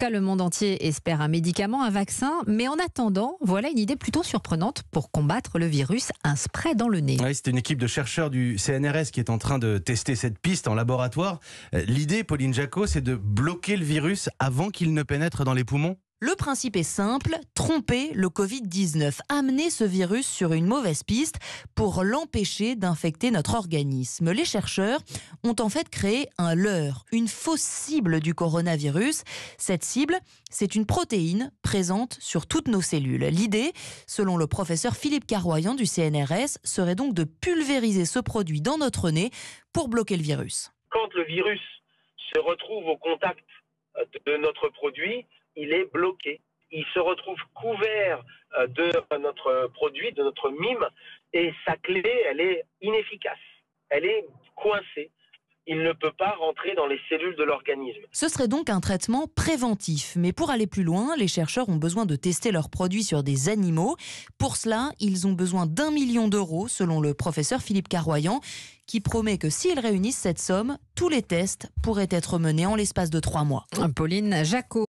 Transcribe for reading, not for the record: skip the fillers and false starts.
cas, le monde entier espère un médicament, un vaccin. Mais en attendant, voilà une idée plutôt surprenante pour combattre le virus, un spray dans le nez. Oui, c'est une équipe de chercheurs du CNRS qui est en train de tester cette piste en laboratoire. L'idée, Pauline Jacot, c'est de bloquer le virus avant qu'il ne pénètre dans les poumons. Le principe est simple, tromper le Covid-19, amener ce virus sur une mauvaise piste pour l'empêcher d'infecter notre organisme. Les chercheurs ont en fait créé un leurre, une fausse cible du coronavirus. Cette cible, c'est une protéine présente sur toutes nos cellules. L'idée, selon le professeur Philippe Carroyan du CNRS, serait donc de pulvériser ce produit dans notre nez pour bloquer le virus. Quand le virus se retrouve au contact de notre produit, il est bloqué. Il se retrouve couvert de notre produit, de notre mime, et sa clé, elle est inefficace. Elle est coincée. Il ne peut pas rentrer dans les cellules de l'organisme. Ce serait donc un traitement préventif. Mais pour aller plus loin, les chercheurs ont besoin de tester leurs produits sur des animaux. Pour cela, ils ont besoin d'1 million d'euros, selon le professeur Philippe Carroyan, qui promet que s'ils réunissent cette somme, tous les tests pourraient être menés en l'espace de 3 mois. Pauline Jacot.